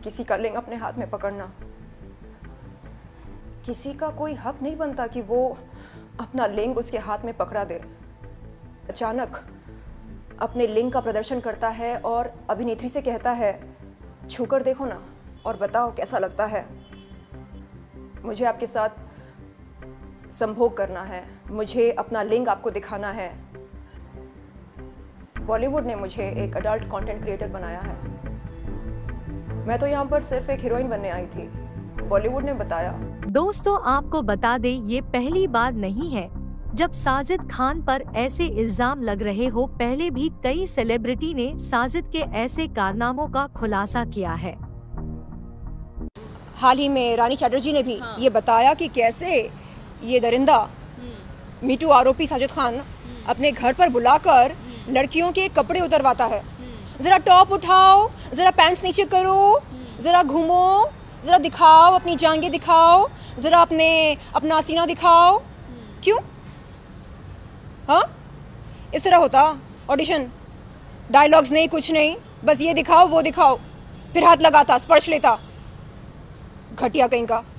किसी का लिंग अपने हाथ में पकड़ना। किसी का कोई हक नहीं बनता कि वो अपना लिंग उसके हाथ में पकड़ा दे। अचानक अपने लिंग का प्रदर्शन करता है और अभिनेत्री से कहता है, छूकर देखो ना और बताओ कैसा लगता है। मुझे आपके साथ संभोग करना है, मुझे अपना लिंग आपको दिखाना है। बॉलीवुड ने मुझे एक अडल्ट कंटेंट क्रिएटर बनाया है। मैं तो यहाँ पर सिर्फ एक हीरोइन बनने आई थी, बॉलीवुड ने बताया। दोस्तों, आपको बता दें, ये पहली बार नहीं है जब साजिद खान पर ऐसे इल्जाम लग रहे हो। पहले भी कई सेलिब्रिटी ने साजिद के ऐसे कारनामों का खुलासा किया है। हाल ही में रानी चैटर्जी ने भी ये बताया कि कैसे ये दरिंदा मीटू आरोपी साजिद खान अपने घर पर बुलाकर लड़कियों के कपड़े उतरवाता है। जरा टॉप उठाओ, जरा पैंट्स नीचे करो, जरा घूमो, जरा दिखाओ, अपनी जांघें दिखाओ, जरा अपना सीना दिखाओ। क्यों? हाँ, इस तरह होता ऑडिशन? डायलॉग्स नहीं, कुछ नहीं, बस ये दिखाओ वो दिखाओ, फिर हाथ लगाता, स्पर्श लेता। घटिया कहीं का।